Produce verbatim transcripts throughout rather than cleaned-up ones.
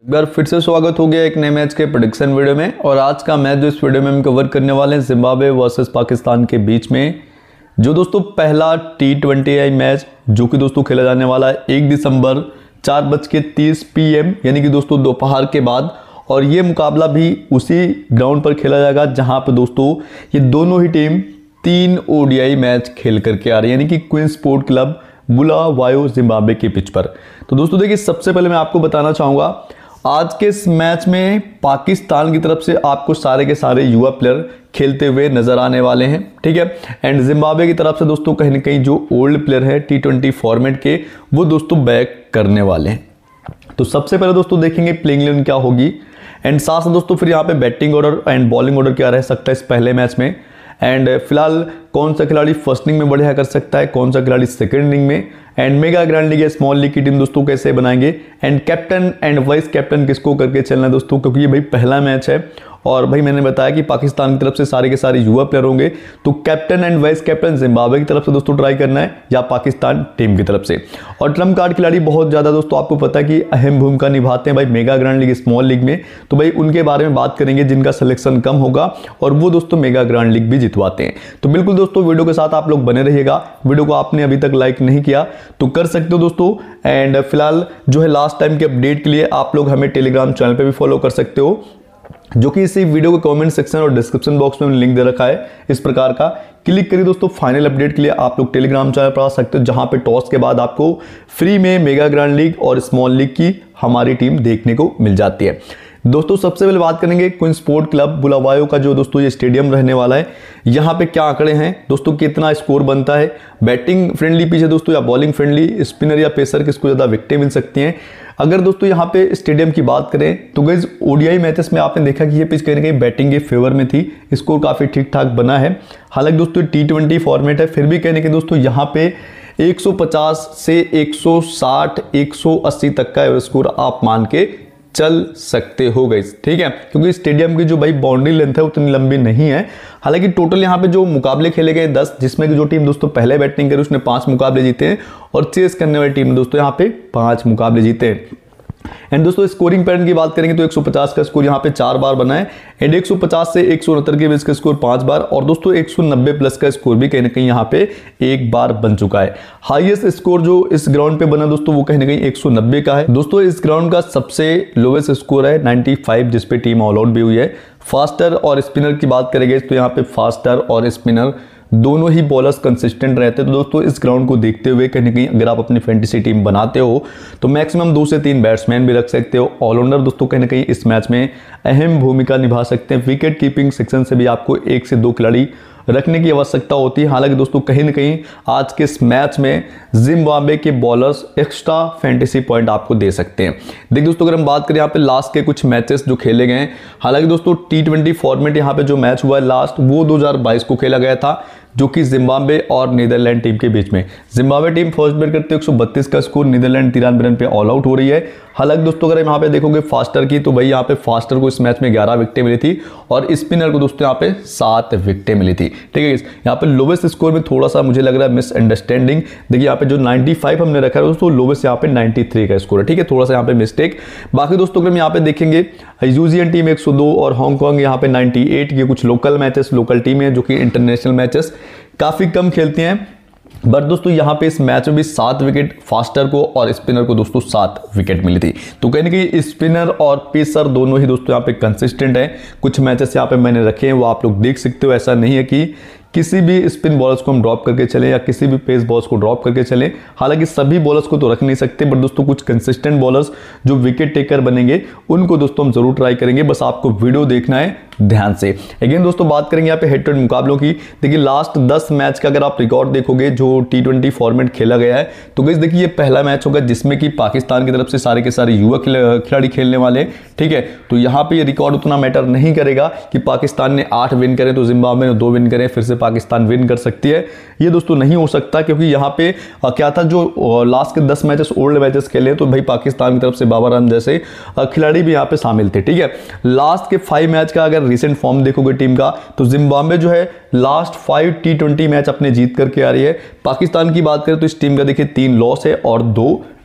एक बार फिर से स्वागत हो गया एक नए मैच के प्रेडिक्शन वीडियो में। और आज का मैच जो इस वीडियो में हम कवर करने वाले हैं जिम्बाब्वे वर्सेस पाकिस्तान के बीच में, जो दोस्तों पहला टी ट्वेंटी आई मैच जो कि दोस्तों खेला जाने वाला है एक दिसंबर चार बज के तीस पी एम यानी कि दोस्तों दोपहर के बाद। और ये मुकाबला भी उसी ग्राउंड पर खेला जाएगा जहां पर दोस्तों ये दोनों ही टीम तीन ओडीआई मैच खेल करके आ रही है, यानी कि Queens Sport Club Bulawayo Zimbabwe के पिच पर। तो दोस्तों देखिए, सबसे पहले मैं आपको बताना चाहूँगा आज के इस मैच में पाकिस्तान की तरफ से आपको सारे के सारे युवा प्लेयर खेलते हुए नजर आने वाले हैं, ठीक है। एंड जिम्बाब्वे की तरफ से दोस्तों कहीं ना कहीं जो ओल्ड प्लेयर है टी ट्वेंटी फॉर्मेट के, वो दोस्तों बैक करने वाले हैं। तो सबसे पहले दोस्तों देखेंगे प्लेइंग इलेवन क्या होगी, एंड साथ साथ दोस्तों फिर यहाँ पे batting order and bowling order क्या रह सकता है इस पहले मैच में, एंड फिलहाल कौन सा खिलाड़ी फर्स्ट इनिंग में बढ़िया कर सकता है, कौन सा खिलाड़ी सेकंड इनिंग में, एंड मेगा ग्रैंड लीग या स्मॉल लीग की टीम दोस्तों कैसे बनाएंगे, and captain and vice captain किसको करके चलना है दोस्तों, क्योंकि ये भाई पहला मैच है। और भाई मैंने बताया कि पाकिस्तान की तरफ से सारे के सारे युवा प्लेयर होंगे, तो captain and vice captain Zimbabwe की तरफ से दोस्तों ट्राई करना है या पाकिस्तान टीम की तरफ से। और ट्रम्प कार्ड खिलाड़ी बहुत ज़्यादा दोस्तों आपको पता है कि अहम भूमिका निभाते हैं भाई mega grand league small league में, तो भाई उनके बारे में बात करेंगे जिनका सिलेक्शन कम होगा और वो दोस्तों मेगा ग्रैंड लीग भी जितवाते हैं। तो बिल्कुल दोस्तों वीडियो के साथ आप लोग बने रहिएगा। वीडियो को आपने अभी तक लाइक नहीं किया तो कर सकते हो दोस्तों। एंड फिलहाल जो है लास्ट टाइम के अपडेट के लिए आप लोग हमें टेलीग्राम चैनल पे भी फॉलो कर सकते हो, जो कि इसी वीडियो के कमेंट सेक्शन और डिस्क्रिप्शन बॉक्स में लिंक दे रखा है इस प्रकार का। क्लिक करिए दोस्तों, फाइनल अपडेट के लिए आप लोग टेलीग्राम चैनल पर आ सकते हो, जहां पे टॉस के बाद आपको फ्री में मेगा ग्रैंड लीग और स्मॉल लीग की हमारी टीम देखने को मिल जाती है। दोस्तों सबसे पहले बात करेंगे क्वींस स्पोर्ट क्लब बुलावायो का जो दोस्तों ये स्टेडियम रहने वाला है, यहाँ पे क्या आंकड़े हैं दोस्तों, कितना स्कोर बनता है, बैटिंग फ्रेंडली पिच है दोस्तों या बॉलिंग फ्रेंडली, स्पिनर या पेसर किसको ज़्यादा विकेटें मिल सकती हैं। अगर दोस्तों यहाँ पे स्टेडियम की बात करें तो गाइस ओडीआई मैचेस में आपने देखा कि ये पिच कहीं ना कहीं बैटिंग के फेवर में थी, स्कोर काफ़ी ठीक ठाक बना है। हालांकि दोस्तों टी ट्वेंटी फॉर्मेट है, फिर भी कहने के दोस्तों यहाँ पे एक सौ पचास से एक सौ साठ एक सौ अस्सी तक का स्कोर आप मान के चल सकते हो गाइस, ठीक है, क्योंकि स्टेडियम की जो भाई बाउंड्री लेंथ है उतनी लंबी नहीं है। हालांकि टोटल यहाँ पे जो मुकाबले खेले गए दस, जिसमें की जो टीम दोस्तों पहले बैटिंग करी उसने पांच मुकाबले जीते हैं और चेस करने वाली टीम दोस्तों यहाँ पे पांच मुकाबले जीते हैं। एंड दोस्तों स्कोरिंग पैटर्न की बात करेंगे तो एक सौ पचास का स्कोर यहाँ पे चार बार बना है, एंड एक सौ पचास से एक सौ उनहत्तर के बीच का स्कोर पांच बार, और दोस्तों एक सौ नब्बे प्लस का स्कोर भी कहीं ना कहीं यहाँ पे एक बार बन चुका है। हाईएस्ट स्कोर जो इस ग्राउंड पे बना दोस्तों वो कहीं ना कहीं एक सौ नब्बे का है। दोस्तों इस ग्राउंड का सबसे लोवेस्ट स्कोर है पचानवे, जिसपे टीम ऑल आउट भी हुई है। फास्टर और स्पिनर की बात करेंगे तो यहाँ पे फास्टर और स्पिनर दोनों ही बॉलर्स कंसिस्टेंट रहते हैं। तो दोस्तों इस ग्राउंड को देखते हुए कहीं ना कहीं अगर आप अपनी फैंटेसी टीम बनाते हो तो मैक्सिमम दो से तीन बैट्समैन भी रख सकते हो। ऑलराउंडर दोस्तों कहीं ना कहीं इस मैच में अहम भूमिका निभा सकते हैं। विकेट कीपिंग सेक्शन से भी आपको एक से दो खिलाड़ी रखने की आवश्यकता होती है। हालांकि दोस्तों कहीं ना कहीं आज के इस मैच में जिम्बाब्वे के बॉलर्स एक्स्ट्रा फैंटेसी पॉइंट आपको दे सकते हैं। देखिए दोस्तों अगर हम बात करें यहाँ पे लास्ट के कुछ मैचेस जो खेले गए हैं, हालांकि दोस्तों टी ट्वेंटी फॉर्मेट यहाँ पे जो मैच हुआ है लास्ट वो दो हज़ार बाईस को खेला गया था, जो कि जिम्बाब्वे और नीदरलैंड टीम के बीच में। जिम्बाब्वे टीम फर्स्ट बैट करते एक सौ बत्तीस का स्कोर, नीदरलैंड तिरानवे रन पे ऑल आउट हो रही है। हालांकि दोस्तों अगर यहाँ पे देखोगे फास्टर की तो भाई यहाँ पे फास्टर को इस मैच में ग्यारह विकेटें मिली थी और स्पिनर को दोस्तों यहाँ पे सात विकेटें मिली थी, ठीक है। यहाँ पे लोवेस्ट स्कोर में थोड़ा सा मुझे लग रहा है मिसअंडरस्टैंडिंग। देखिए यहाँ पे जो पचानवे हमने रखा है दोस्तों, लोवेस्ट यहाँ पे तिरानवे का स्कोर है, ठीक है, थोड़ा सा यहाँ पे मिस्टेक। बाकी दोस्तों अगर हम यहाँ पे देखेंगे यूजीएन टीम एक सौ दो और हांगकांग यहाँ पे अट्ठानवे, ये कुछ लोकल मैचेस लोकल टीम है जो कि इंटरनेशनल मैचेस काफी कम खेलती हैं। बट दोस्तों यहाँ पे इस मैच में भी सात विकेट फास्टर को और स्पिनर को दोस्तों सात विकेट मिली थी। तो कहने की स्पिनर और पेसर दोनों ही दोस्तों यहाँ पे कंसिस्टेंट है। कुछ मैचेस यहाँ पे मैंने रखे हैं वो आप लोग देख सकते हो। ऐसा नहीं है कि किसी भी स्पिन बॉलर्स को हम ड्रॉप करके चलें या किसी भी पेस बॉलर्स को ड्रॉप करके चलें। हालांकि सभी बॉलर्स को तो रख नहीं सकते, बट दोस्तों कुछ कंसिस्टेंट बॉलर्स जो विकेट टेकर बनेंगे उनको दोस्तों हम जरूर ट्राई करेंगे। बस आपको वीडियो देखना है ध्यान से। अगेन दोस्तों बात करेंगे यहाँ पे हेड टू हेड मुकाबलों की। देखिए लास्ट दस मैच का अगर आप रिकॉर्ड देखोगे जो टी ट्वेंटी फॉर्मेट खेला गया है, तो गाइस देखिए ये पहला मैच होगा जिसमें कि पाकिस्तान की तरफ से सारे के सारे युवा खिलाड़ी खेलने वाले, ठीक है। तो यहाँ पे ये रिकॉर्ड उतना मैटर नहीं करेगा कि पाकिस्तान ने आठ विन करें तो जिम्बाब्वे ने दो विन करें फिर से पाकिस्तान विन कर सकती है, ये दोस्तों नहीं हो सकता। क्योंकि यहाँ पे आ, क्या था जो लास्ट के दस मैचेस ओल्ड मैचेस खेले तो भाई पाकिस्तान की तरफ से बाबर रन जैसे खिलाड़ी भी यहाँ पे शामिल थे, ठीक है। लास्ट के फाइव मैच का अगर रिसेंट फॉर्म देखोगे टीम का तो जिम्बाब्वे जो है last five T twenty match अपने जीत करके आ रही है। पाकिस्तान की बात करें तो इस टीम का देखिए तीन लॉस है और दो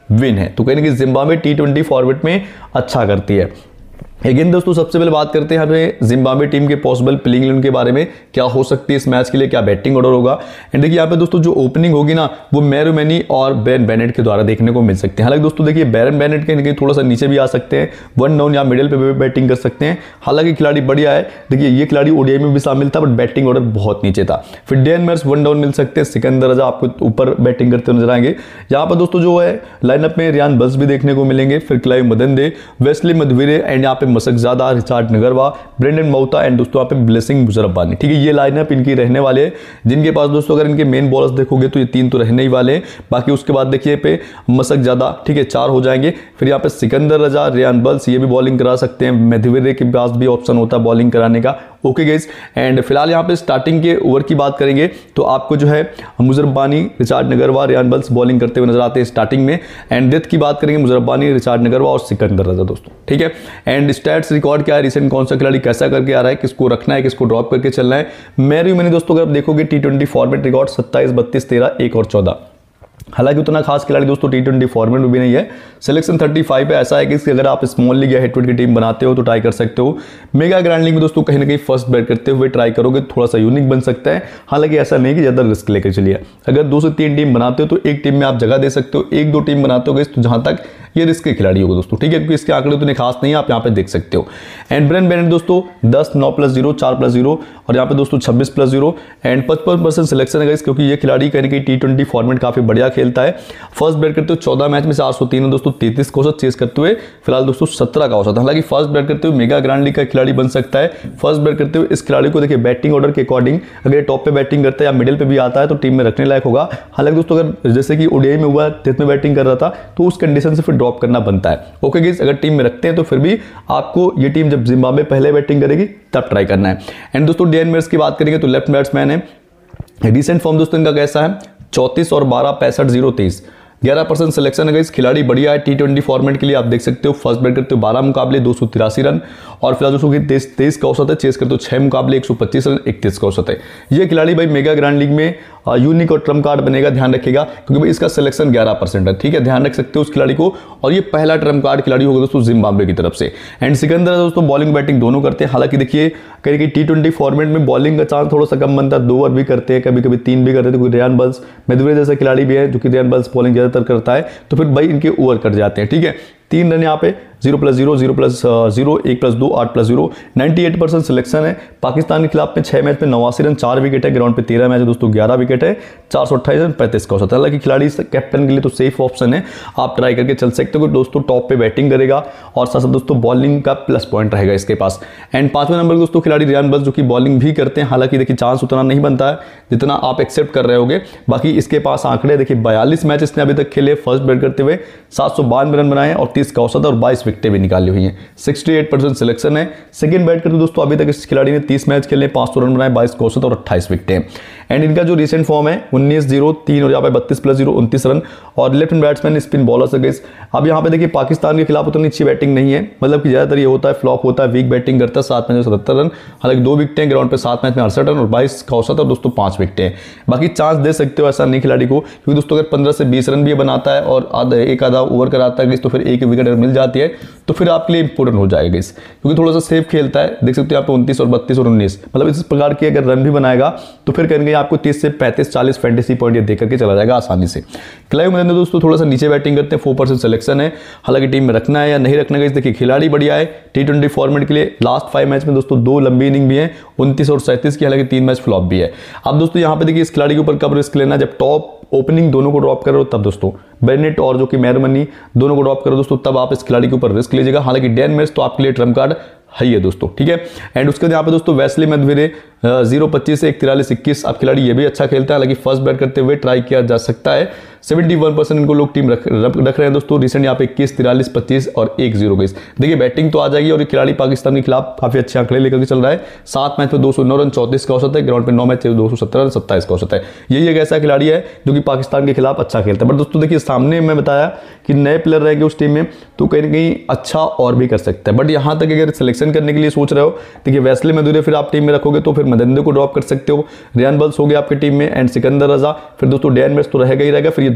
विन है। तो कहीं ना कहीं जिम्बाब्वे टी ट्वेंटी फॉर्मेट में अच्छा करती है। अगेन दोस्तों सबसे पहले बात करते हैं यहाँ पे जिम्बाब्वे टीम के पॉसिबल प्लेइंग इलेवन के बारे में, क्या हो सकती है इस मैच के लिए, क्या बैटिंग ऑर्डर होगा। एंड देखिए यहाँ पे दोस्तों जो ओपनिंग होगी ना वो मैरुमैनी और बैरन बेनेट के द्वारा देखने को मिल सकते हैं। हालांकि दोस्तों देखिए बैरन बेनेट कहीं ना कहीं थोड़ा सा नीचे भी आ सकते हैं, वन डाउन या मिडिल पे भी बैटिंग कर सकते हैं। हालांकि खिलाड़ी बढ़िया है, देखिए ये खिलाड़ी ओडीआई में भी शामिल था बट बैटिंग ऑर्डर बहुत नीचे था। फिर डेन मेर्स वन डाउन मिल सकते हैं, सिकंदर रजा आपको ऊपर बैटिंग करते नजर आएंगे। यहाँ पर दोस्तों जो है लाइनअप में रियान बल्स भी देखने को मिलेंगे, फिर Clive Madande, Wessly Madhevere and यहाँ पे Masakadza, Richard Ngarava, Brandon Mavuta and दोस्तों यहाँ पे ब्लेसिंग मुजरब्बानी। ठीक है, ये लाइनअप इनकी रहने वाले हैं, जिनके पास दोस्तों अगर इनके मेन बॉलर्स देखोगे तो ये तीन तो रहने ही वाले हैं। बाकी उसके बाद देखिए पे मसक ज्यादा, ठीक है, चार हो जाएंगे। फिर यहाँ पे सिकंदर रजा, रियान बल्स ये भी बॉलिंग करा सकते हैं, मेधवीरे के पास भी ऑप्शन होता है बॉलिंग कराने का। ओके गाइस, एंड फिलहाल यहाँ पे स्टार्टिंग के ओवर की बात करेंगे तो आपको जो है Muzarabani, Richard Ngarava, Ryan Burl bowling करते हुए नजर आते हैं स्टार्टिंग में। एंड डेथ की बात करेंगे मुजरब्बानी, रिचार्ड नगरवा और सिकंदर रजा दोस्तों। ठीक है, एंड स्टैट्स रिकॉर्ड क्या है, रिसेंट कौन सा खिलाड़ी कैसा करके आ रहा है, किसको रखना है, किसको ड्रॉप करके चलना है। मैरुमैनी दोस्तों अगर आप देखोगे टी ट्वेंटी फॉर्मेट रिकॉर्ड सत्ताईस, बत्तीस, तेरह, एक और चौदह। हालांकि उतना खास खिलाड़ी दोस्तों टी ट्वेंटी फॉर्मेट में भी नहीं है। सिलेक्शन पैंतीस पे ऐसा है कि अगर आप स्मॉल लीग या हेटवेट की टीम बनाते हो तो ट्राई कर सकते हो। मेगा ग्रैंड लीग में दोस्तों कहीं ना कहीं फर्स्ट बैट करते हुए ट्राई करोगे, थोड़ा सा यूनिक बन सकता है। हालांकि ऐसा नहीं कि ज्यादा रिस्क लेकर चलिए, अगर दो से तीन टीम बनाते हो तो एक टीम में आप जगह दे सकते हो, एक दो टीम बनाते हो तो जहां तक ये रिस्क के खिलाड़ी होगा दोस्तों। ठीक है, क्योंकि इसके आंकड़े उतने खास नहीं है, आप यहाँ पे देख सकते हो। एंड ब्रेन बेनेट दोस्तों दस, नौ प्लस जीरो, चार प्लस जीरो और यहाँ पे दोस्तों छब्बीस प्लस जीरो एंड पचपन परसेंट सिलेक्शन है, क्योंकि ये खिलाड़ी कहीं ना कहीं टी ट्वेंटी फॉर्मेट काफी बढ़िया खेलता है। फर्स्ट बैट करते हुए चौदह मैच में से आठ सौ तीन दोस्तों, तैंतीस का औसत चेस करते हुए फिलहाल दोस्तों सत्रह का औसत। हालांकि फर्स्ट बैट करते हुए मेगा ग्रैंड लीग का खिलाड़ी बन सकता है। फर्स्ट बैट करते हुए इस खिलाड़ी को देखिए बैटिंग ऑर्डर के अकॉर्डिंग अगर टॉप पे बैटिंग करता है या मिडिल पे भी आता है तो टीम में रखने लायक होगा। हालांकि दोस्तों अगर जैसे कि ओडीआई में हुआ डेथ में बैटिंग कर रहा था तो उस कंडीशन से फिर ड्रॉप करना बनता है। ओके गाइस, अगर टीम में रखते हैं तो फिर भी आपको ये टीम जब जिम्बाब्वे पहले बैटिंग करेगी तब ट्राई करना है। एंड दोस्तों डेन मेर्स की बात करेंगे तो लेफ्ट बैट्समैन है। रिसेंट फॉर्म दोस्तों इनका कैसा है, चौंतीस और बारह, पैंसठ, जीरो, तेईस, ग्यारह परसेंट सिलेक्शन है। इस खिलाड़ी बढ़िया है टी ट्वेंटी फॉर्मेट के लिए, आप देख सकते हो। फर्स्ट बैट करते हो बारह मुकाबले दो सौ तिरासी रन और फिलहाल दोस्तों की तेईस तेईस का औसत है। चेस करते हो छह मुकाबले एक सौ पच्चीस रन, इकतीस का औसत है। ये खिलाड़ी भाई मेगा ग्रैंड लीग में यूनिक और ट्रम्प कार्ड बनेगा, ध्यान रखिएगा, क्योंकि भाई इसका सिलेक्शन ग्यारह परसेंट है। ठीक है, ध्यान रख सकते हो उस खिलाड़ी को, और ये पहला ट्रम्प कार्ड खिलाड़ी होगा दोस्तों जिम्बाब्वे की तरफ से। एंड सिकंदर दोस्तों बॉलिंग बैटिंग दोनों करते हैं। हालांकि देखिए कहीं कहीं टी ट्वेंटी फॉर्मेट में बॉलिंग का चांस थोड़ा सा कम बनता है, दो ओवर भी करते हैं, कभी कभी तीन भी करते हैं। तो रियान बल्स, मेधवीरे जैसा खिलाड़ी भी है जो कि रियान बल्स बॉलिंग ज्यादातर करता है, तो फिर भाई इनके ओवर कट जाते हैं। ठीक है, तीन रन यहाँ पे, zero plus zero, zero plus zero, एक प्लस दो, आठ प्लस जीरो, अट्ठानवे परसेंट सिलेक्शन है। पाकिस्तान के खिलाफ में छह मैच में नवासी रन, चार विकेट है। ग्राउंड पे तेरह मैच है दोस्तों, ग्यारह विकेट है, चार सौ अट्ठाईस रन, पैंतीस का औसत। हालांकि खिलाड़ी कैप्टन के लिए तो सेफ ऑप्शन है, आप ट्राई करके चल सकते हो। दोस्तों टॉप पे बैटिंग करेगा और साथ साथ दोस्तों बॉलिंग का प्लस पॉइंट रहेगा इसके पास। एंड पांचवें नंबर दोस्तों खिलाड़ी रियान बल्स, जो कि बॉलिंग भी करते हैं। हालांकि देखिए चांस उतना नहीं बनता है जितना आप एक्सेप्ट कर रहे होगे। बाकी इसके पास आंकड़े देखिए, बयालीस मैच इसने अभी तक खेले फर्स्ट बैट करते हुए, सात सौ बानवे रन बनाए और तीस का औसत और बाईस विकेटें भी निकाली हुई हैं। अड़सठ परसेंट सिलेक्शन है। सेकंड बैट करते दोस्तों अभी तक इस खिलाड़ी ने तीस मैच खेले, पांच सौ रन बनाए, बाईस का औसत और अट्ठाईस विकेटें। एंड इनका जो रिसेंट फॉर्म है उन्नीस, जीरो, तीन और यहाँ पे बत्तीस प्लस जीरो, उनतीस रन और left hand batsman spin bowler से गई। अब यहाँ पे देखिए पाकिस्तान के खिलाफ उतनी अच्छी बैटिंग नहीं है, मतलब कि ज्यादातर ये होता है फ्लॉप होता है, वीक बैटिंग करता है, सात मैच में सतहत्तर रन। हालांकि दो विकेटें ग्राउंड पे, सात मैच में अड़सठ रन और बाईस का औसत और दोस्तों पांच विकेटें। बाकी चांस दे सकते हो, ऐसा नहीं खिलाड़ी को, क्योंकि दोस्तों अगर पंद्रह से बीस रन भी बनाता है और आधा एक आधा ओवर कराता है तो फिर एक विकेट अगर मिल जाती है तो फिर आपके लिए इंपोर्टेंट हो जाएगा इस, क्योंकि थोड़ा सा सेफ खेलता है। देख सकते हो यहाँ पे उनतीस और बत्तीस और उन्नीस, मतलब इस प्रकार की अगर रन भी बनाएगा तो फिर कहेंगे आपको तीस से पैंतीस चालीस फैंटेसी पॉइंट ये देकर के चला जाएगा आसानी से। क्लाइव मदनदे दोस्तों थोड़ा सा नीचे बैटिंग करते हैं, फोर परसेंट सिलेक्शन है। हालांकि टीम में रखना है या नहीं रखना है, देखिए खिलाड़ी बढ़िया है टी ट्वेंटी फॉर्मेट के लिए। लास्ट फाइव मैच में दोस्तों दो लंबी इनिंग भी है, उनतीस और सैंतीस की, हालांकि तीन मैच फ्लॉप भी है। अब दोस्तों यहाँ पे देखिए इस खिलाड़ी के ऊपर कब रिस्क लेना, जब टॉप ओपनिंग दोनों को ड्रॉप करो तब दोस्तों, बेनेट और जो कि मैरुमैनी दोनों को ड्रॉप करो दोस्तों, तब आप इस खिलाड़ी के ऊपर रिस्क लीजिएगा। हालांकि डेन मेर्स तो आपके लिए ट्रम्प कार्ड है ही है दोस्तों। ठीक है, एंड उसके बाद यहाँ पे दोस्तों वेस्ली मधवीरे जीरो पच्चीस से एक तिरालीस इक्कीस, अब खिलाड़ी ये भी अच्छा खेलता है। हालांकि फर्स्ट बैट करते हुए ट्राई किया जा सकता है। इकहत्तर परसेंट इनको लोग टीम रख रख रहे हैं दोस्तों। रिसेंट यहाँ पे इक्कीस, तिरालीस, पच्चीस और एक जीरो गई। देखिए बैटिंग तो आ जाएगी और ये खिलाड़ी पाकिस्तान के खिलाफ काफी अच्छे आंकड़े लेकर के चल रहा है। सात मैच में दो सौ नौ रन, चौंतीस का औसत है। ग्राउंड पे नौ मैच दो सौ सत्रह रन, सत्ताईस का औसत है। यही एक ऐसा खिलाड़ी है जो कि पाकिस्तान के खिलाफ अच्छा खेलता है। बट दोस्तों देखिए सामने मैं बताया कि नए प्लेयर रहेंगे उस टीम में तो कहीं ना कहीं अच्छा और भी कर सकता है। बट यहाँ तक अगर सिलेक्शन करने के लिए सोच रहे हो, देखिए वेस्ली मधवीरे फिर आप टीम में रखोगे तो फिर मदनदे को ड्रॉप कर सकते हो। रियान बल्स हो गया आपकी टीम में एंड सिकंदर रजा, फिर दोस्तों डेन मेर्स तो रहेगा ही रहेगा। फिर ये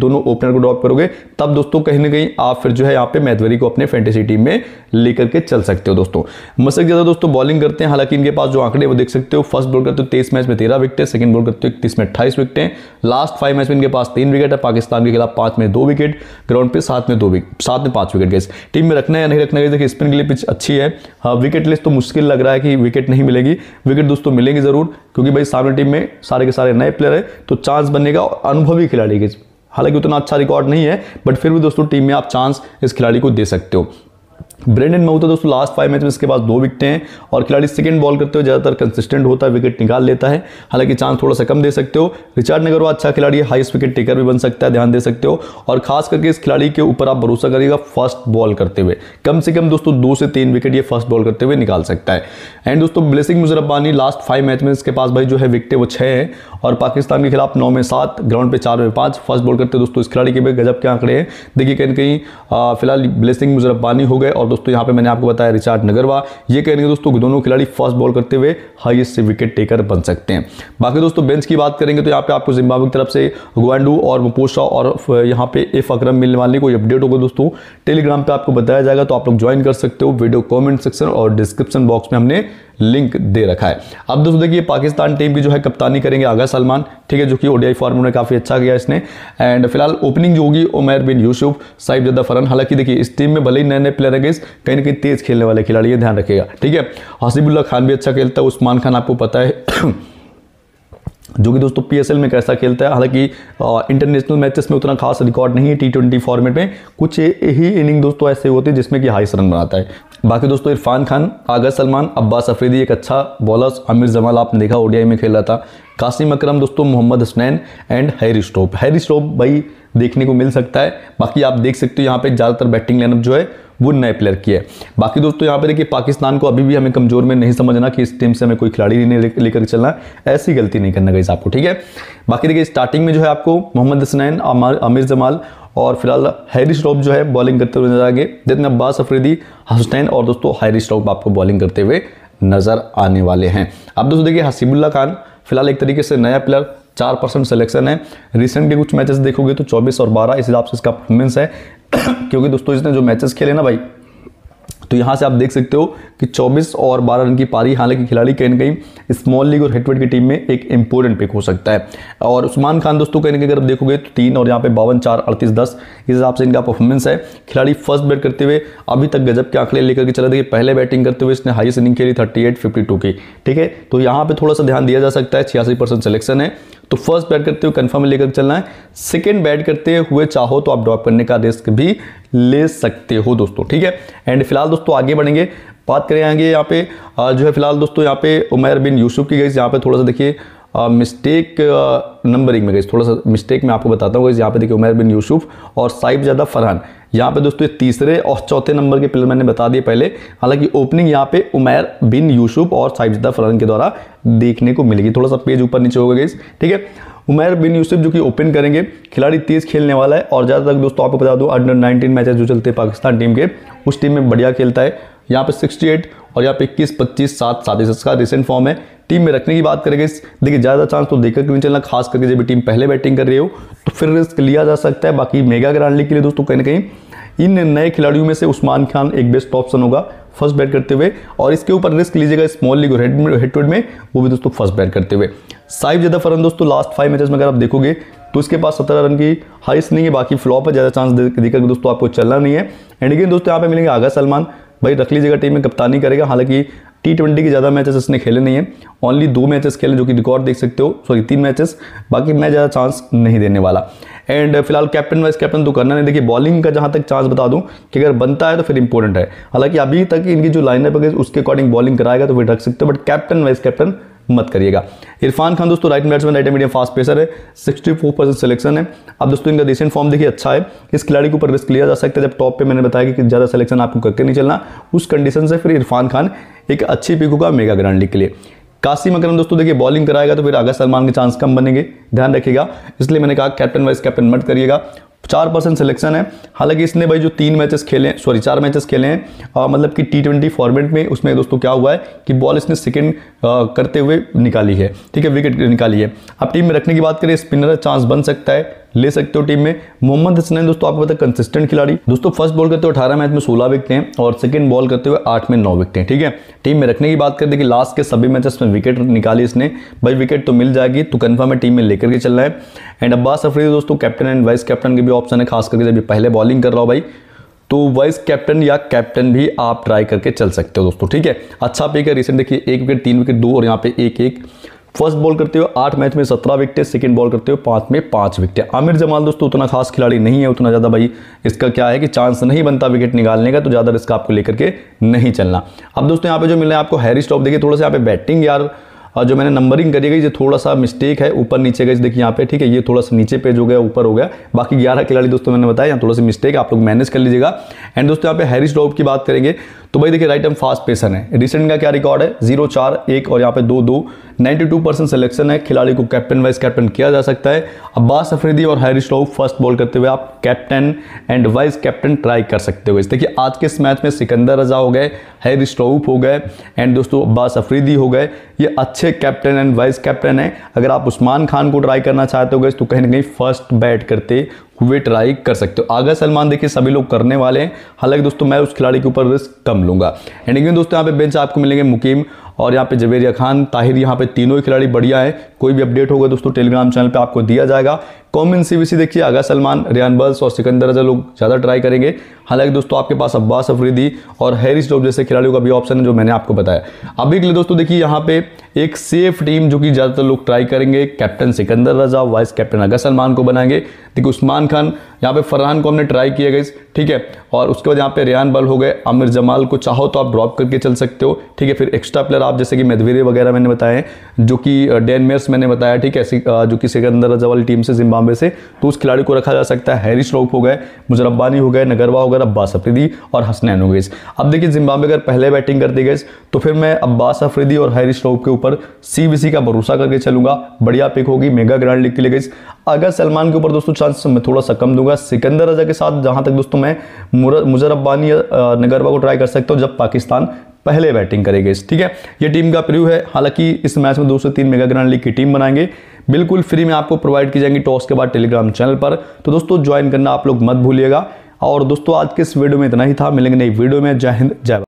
दोनों ओपनर को ड्रॉप करोगे तब दोस्तों कहीं ना कहीं आप फिर जो है यहाँ पे मैथवेरी को अपने फैंटेसी टीम में लेकर के चल सकते हो दोस्तों। मसक ज्यादा दोस्तों बॉलिंग करते हैं, हालांकि इनके पास जो आंकड़े वो देख सकते हो। फर्स्ट बॉल करते हो तेईस मैच में तेरह विकेट, सेकंड बॉल करते हो इकतीस में अट्ठाईस विकेट, लास्ट फाइव मैच में इनके पास तीन विकेट है, पाकिस्तान के खिलाफ पांच में दो विकेट, ग्राउंड पे सात में दो विकेट सात में पांच विकेट। गए टीम में रखना है या नहीं रखना है, देखिए स्पिन के लिए पिच अच्छी है। हाँ विकेट लिस्ट तो मुश्किल लग रहा है कि विकेट नहीं मिलेगी, विकेट दोस्तों मिलेंगे जरूर, क्योंकि भाई सामने टीम में सारे के सारे नए प्लेयर है तो चांस बनेगा अनुभवी खिलाड़ी के। हालांकि उतना अच्छा रिकॉर्ड नहीं है बट फिर भी दोस्तों टीम में आप चांस इस खिलाड़ी को दे सकते हो। ब्रेंडन महूता दोस्तों लास्ट फाइव मैच में इसके पास दो विकेटें हैं और खिलाड़ी सेकंड बॉल करते हुए ज़्यादातर कंसिस्टेंट होता है, विकेट निकाल लेता है, हालांकि चांस थोड़ा सा कम दे सकते हो। रिचार्ड नगरवा अच्छा खिलाड़ी है, हाईएस्ट विकेट टेकर भी बन सकता है, ध्यान दे सकते हो। और खास करके इस खिलाड़ी के ऊपर आप भरोसा करिएगा फर्स्ट बॉल करते हुए, कम से कम दोस्तों दो से तीन विकेट ये फर्स्ट बॉल करते हुए निकाल सकता है। एंड दोस्तों Blessing Muzarabani last five match में इसके पास भाई जो है विकेटें वो छः है और पाकिस्तान के खिलाफ नौ में सात, ग्राउंड पे चार में पाँच, फर्स्ट बॉल करते दोस्तों इस खिलाड़ी के भी गजब के आंकड़े हैं। देखिए कहीं कहीं फिलहाल ब्लेसिंग मुजरब्बानी हो गए और दोस्तों यहाँ पे मैंने आपको बताया रिचार्ड नगरवा, ये कहेंगे दोस्तों दोनों खिलाड़ी फर्स्ट बॉल करते हुए हाईएस्ट से विकेट टेकर बन सकते हैं। बाकी दोस्तों बेंच की बात करेंगे तो यहाँ पे आपको जिम्बाब्वे की तरफ से गुआंडू और मुपोशा और यहाँ पे एफ अकरम मिलने वाले कोई अपडेट होगा दोस्तों टेलीग्राम पे आपको बताया जाएगा, तो आप लोग ज्वाइन कर सकते हो। वीडियो कमेंट सेक्शन और डिस्क्रिप्शन बॉक्स में हमने लिंक दे रखा है। अब दोस्तों देखिए पाकिस्तान टीम की जो है कप्तानी करेंगे आगा सलमान, ठीक है, जो कि ओडीआई फॉर्मेट में काफी अच्छा किया इसने। एंड फिलहाल ओपनिंग जो होगी उमैर बिन यूसुफ, साइफजदा फरहान। हालांकि देखिए इस टीम में भले ही नए नए प्लेयर है, कहीं ना कहीं तेज खेलने वाले खिलाड़ी है, ध्यान रखिएगा, ठीक है। हसीबुल्लाह खान भी अच्छा खेलता है, उस्मान खान आपको पता है जो कि दोस्तों पीएसएल में कैसा खेलता है। हालांकि इंटरनेशनल मैचेस में उतना खास रिकॉर्ड नहीं है, टी ट्वेंटी फॉर्मेट में कुछ ही इनिंग दोस्तों ऐसे होते हैं जिसमें कि हाईएस्ट रन बनाता है। बाकी दोस्तों इरफान खान, आगा सलमान, अब्बास अफरीदी एक अच्छा बॉलर, आमिर जमाल आपने देखा ओडीआई में खेल रहा था, कासिम अकरम दोस्तों, मोहम्मद हसनैन एंड हैरी स्टोप। हैरी स्टोप भाई देखने को मिल सकता है। बाकी आप देख सकते हो यहाँ पे ज़्यादातर बैटिंग लाइनअप जो है वो नए प्लेयर की है। बाकी दोस्तों यहाँ पे देखिए पाकिस्तान को अभी भी हमें कमजोर में नहीं समझना कि इस टीम से हमें कोई खिलाड़ी नहीं लेकर चलना, ऐसी गलती नहीं करना गाइस आपको, ठीक है। बाकी देखिए स्टार्टिंग में जो है आपको मोहम्मद हसनैन, आमिर जमाल और फिलहाल हैरी स्टोप जो है बॉलिंग करते हुए नजर आएंगे। जितने अब्बास अफरीदी, हसनैन और दोस्तों हैरी स्टोप आपको बॉलिंग करते हुए नजर आने वाले हैं। अब दोस्तों देखिए हसीबुल्लाह खान फिलहाल एक तरीके से नया प्लेयर, चार परसेंट सिलेक्शन है। रिसेंट के कुछ मैचेस देखोगे तो चौबीस और बारह इस हिसाब से इसका परफॉर्मेंस है क्योंकि दोस्तों इसने जो मैचेस खेले ना भाई, तो यहाँ से आप देख सकते हो कि चौबीस और बारह रन की पारी। हालांकि खिलाड़ी कहीं ना कहीं स्मॉल लीग और हेटवेट की टीम में एक इंपोर्टेंट पिक हो सकता है। और उस्मान खान दोस्तों कहीं ना कहीं अगर देखोगे तो तीन और यहाँ पे बावन, चार, अड़तीस, दस इस हिसाब से इनका परफॉर्मेंस है। खिलाड़ी फर्स्ट बैट करते हुए अभी तक गजब के आंकड़े लेकर के चला। देखिए पहले बैटिंग करते हुए इसने हाईएस्ट इनिंग खेली थर्टी एट फिफ्टी टू की, ठीक है, तो यहाँ पे थोड़ा सा ध्यान दिया जा सकता है। छियासी परसेंट सिलेक्शन है, तो फर्स्ट बैट करते हुए कंफर्म लेकर चलना है। सेकंड बैट करते हुए चाहो तो आप ड्रॉप करने का रिस्क भी ले सकते हो दोस्तों, ठीक है। एंड फिलहाल दोस्तों आगे बढ़ेंगे, बात करें आगे यहाँ पे जो है फिलहाल दोस्तों यहाँ पे उमैर बिन यूसुफ की गई। यहाँ पे थोड़ा सा देखिए मिस्टेक नंबरिंग में गई, थोड़ा सा मिस्टेक मैं आपको बताता हूँ। यहाँ पे देखिए उमैर बिन यूसुफ और साइफजदा फरहान, यहाँ पे दोस्तों तीसरे और चौथे नंबर के प्लेयर मैंने बता दिए पहले। हालांकि ओपनिंग यहाँ पे उमैर बिन यूसुफ और साइफजदा फरहान के द्वारा देखने को मिलेगी। थोड़ा सा पेज ऊपर नीचे होगा गाइस, ठीक है। उमैर बिन यूसुफ जो कि ओपन करेंगे, खिलाड़ी तेज खेलने वाला है और ज़्यादातर दोस्तों आपको बता दूं अंडर नाइनटीन मैचेस जो चलते हैं पाकिस्तान टीम के, उस टीम में बढ़िया खेलता है। यहाँ पे अड़सठ और यहाँ पे इक्कीस, पच्चीस, सात, सात इसका रिसेंट फॉर्म है। टीम में रखने की बात करेंगे, देखिए ज़्यादा चांस तो देकर नहीं चलना, खास करके जब टीम पहले बैटिंग कर रही हो तो फिर रिस्क लिया जा सकता है। बाकी मेगा ग्रांड लीग के लिए दोस्तों कहीं ना कहीं इन नए खिलाड़ियों में से उस्मान खान एक बेस्ट ऑप्शन होगा फर्स्ट बैट करते हुए, और इसके ऊपर रिस्क लीजिएगा स्मॉल लीग और हेटवेट में, वो भी दोस्तों फर्स्ट बैट करते हुए। साइफजदा फरहान दोस्तों लास्ट फाइव मैचेस में अगर आप देखोगे तो इसके पास सत्रह रन की हाईएस्ट नहीं है, बाकी फ्लॉप है, ज़्यादा चांस देकर दोस्तों आपको चलना नहीं है। एंड अगेन दोस्तों यहाँ पे मिलेंगे आगा सलमान, भाई रख लीजिएगा, टीम में कप्तानी करेगा। हालांकि टी ट्वेंटी के ज़्यादा मैचेस इसने खेले नहीं है, ओनली दो मैचेस खेले जो कि रिकॉर्ड देख सकते हो, सॉरी तीन मैचेस, बाकी मैं ज़्यादा चांस नहीं देने वाला। एंड फिलहाल कैप्टन वाइस कैप्टन तो करना नहीं। देखिए बॉलिंग का जहाँ तक चांस बता दूं कि अगर बनता है तो फिर इंपॉर्टेंट है। हालांकि अभी तक इनकी जो लाइनअप है उसके अकॉर्डिंग बॉलिंग कराएगा तो फिर रख सकते हो, बट कैप्टन वाइस कैप्टन मत करिएगा। इरफान खान दोस्तों right batsman, right medium fast pacer है, चौंसठ परसेंट सिलेक्शन है। अब दोस्तों इनका रिसेंट फॉर्म देखिए अच्छा है, इस खिलाड़ी के ऊपर रिस्क लिया जा सकता है। जब टॉप पे मैंने बताया कि ज़्यादा सिलेक्शन आपको करके नहीं चलना, उस कंडीशन से फिर इरफान खान एक अच्छी पिक होगा मेगा ग्रांड लीग के लिए। कासिम अकरम दोस्तों देखिए बॉलिंग कराएगा तो फिर आगा सलमान के चांस कम बनेंगे, ध्यान रखिएगा, इसलिए मैंने कहा कैप्टन वाइस कैप्टन मत करिएगा। चार परसेंट सिलेक्शन है। हालांकि इसने भाई जो तीन मैचेस खेले, सॉरी चार मैचेस खेले हैं, आ, मतलब कि टी ट्वेंटी फॉर्मेट में, उसमें दोस्तों क्या हुआ है कि बॉल इसने सेकंड करते हुए निकाली है, ठीक है, विकेट निकाली है। अब टीम में रखने की बात करें, स्पिनर चांस बन सकता है, ले सकते हो टीम में। मोहम्मद हसनैन दोस्तों आपको पता है कंसिस्टेंट खिलाड़ी, दोस्तों फर्स्ट बॉल करते हुए अठारह मैच में सोलह विकेट हैं और सेकंड बॉल करते हुए आठ में नौ विकेट हैं। ठीक है, टीम में रखने की बात करते कि लास्ट के सभी मैचेस में विकेट निकाली इसने, भाई विकेट तो मिल जाएगी तो कंफर्म है टीम में लेकर के चलना है। एंड अब्बास अफरीदी दोस्तों कैप्टन एंड वाइस कैप्टन के भी ऑप्शन है, खास करके जब पहले बॉलिंग कर रहा हो भाई तो वाइस कैप्टन या कैप्टन भी आप ट्राई करके चल सकते हो दोस्तों। ठीक है, अच्छा पिक है, रिसेंट देखिए एक विकेट, तीन विकेट, दो और यहाँ पे एक एक। फर्स्ट बॉल करते हुए आठ मैच में सत्रह विकेट, सेकंड बॉल करते हुए पांच में पांच विकेट। आमिर जमाल दोस्तों उतना खास खिलाड़ी नहीं है, उतना ज़्यादा भाई इसका क्या है कि चांस नहीं बनता विकेट निकालने का, तो ज़्यादा रिस्क आपको लेकर के नहीं चलना। अब दोस्तों यहाँ पे जो मिल रहा है आपको हैरी स्टॉप, देखिए थोड़ा सा यहाँ पे बैटिंग यार और जो मैंने नंबरिंग करी गई ये थोड़ा सा मिस्टेक है, ऊपर नीचे गई देखिए यहाँ पे। ठीक है, ये थोड़ा सा नीचे पेज हो गया, ऊपर हो गया, बाकी ग्यारह खिलाड़ी दोस्तों मैंने बताया यहाँ थोड़ा सा मिस्टेक, आप लोग मैनेज कर लीजिएगा। एंड दोस्तों यहाँ पे हैरी स्टॉप की बात करेंगे तो भाई देखिए राइट आर्म फास्ट पेसर है, रिसेंट का क्या रिकॉर्ड है जीरो चार एक और यहाँ पे दो दो, बानवे परसेंट सिलेक्शन है, खिलाड़ी को कैप्टन वाइस कैप्टन किया जा सकता है। अब्बास अफरीदी और हैरी स्टॉप फर्स्ट बॉल करते हुए आप captain and vice captain try कर सकते हो। देखिए आज के इस मैच में सिकंदर रजा हो गए, हैरी स्टॉप हो गए एंड दोस्तों अब्बास अफरीदी हो गए, ये अच्छे कैप्टन एंड वाइस कैप्टन है। अगर आप उस्मान खान को ट्राई करना चाहते हो तो कहीं ना कहीं फर्स्ट बैट करते हुए ट्राई कर सकते हो। आगा सलमान देखिए सभी लोग करने वाले हैं, हालांकि दोस्तों मैं उस खिलाड़ी के ऊपर रिस्क कम लूंगा। एंड अगेन दोस्तों यहाँ पे बेंच आपको मिलेंगे मुकीम और यहाँ पे जवेरिया खान, ताहिर, यहाँ पे तीनों ही खिलाड़ी बढ़िया है। कोई भी अपडेट होगा दोस्तों टेलीग्राम चैनल पे आपको दिया जाएगा। कॉमन सीवीसी देखिए आगा सलमान, रियान बल्स और सिकंदर रजा लोग ज़्यादा ट्राई करेंगे, हालांकि दोस्तों आपके पास अब्बास अफरीदी और हैरी स्टॉप जैसे खिलाड़ियों का भी ऑप्शन है जो मैंने आपको बताया। अभी के लिए दोस्तों देखिए यहाँ पे एक सेफ टीम जो कि ज़्यादातर लोग ट्राई करेंगे, captain Sikandar Raza, vice captain Agha Salman को बनाएंगे। देखिए उस्मान खान, यहाँ पे फरहान को हमने ट्राई किया गई, ठीक है, और उसके बाद यहाँ पे रियान बल हो गए। आमिर जमाल को चाहो तो आप ड्रॉप करके चल सकते हो। ठीक है, फिर एक्स्ट्रा प्लेयर आप जैसे कि मेदवेरे वगैरह मैंने बताए, जो कि डैन मेयर्स मैंने बताया, ठीक है, जो कि सिकंदर रजा वाली टीम से जिम्बाब्वे से, तो उस खिलाड़ी को रखा जा सकता है। हैरी स्टॉप हो गए, मुजर रब्बानी हो गए, नगरवा हो गए, अब्बास अफरीदी और हसनैन हो गए। अब देखिए जिम्बाब्वे अगर पहले बैटिंग करते गए तो फिर मैं अब्बास अफरीदी और हैरी स्टॉप के ऊपर सीवीसी का भरोसा करके चलूंगा, बढ़िया पिक होगी, मेगा ग्रैंड लीग के लिए गई। अगर सलमान के ऊपर दोस्तों चांस मैं थोड़ा सा कम दूंगा। सिकंदर रजा के साथ जहां तक दोस्तों मैं मुजर रब्बानी या नगरवा को ट्राई कर सकता हूं जब पाकिस्तान पहले बैटिंग करेगी। ठीक है, ये टीम का प्रीव्यू है, हालांकि इस मैच में दो से तीन मेगा ग्रैंड लीग की टीम बनाएंगे, बिल्कुल फ्री में आपको प्रोवाइड की जाएंगी टॉस के बाद टेलीग्राम चैनल पर। तो दोस्तों ज्वाइन करना आप लोग मत भूलिएगा। और दोस्तों आज के इस वीडियो में इतना ही था, मिलेंगे नई वीडियो में। जय हिंद, जय भारत।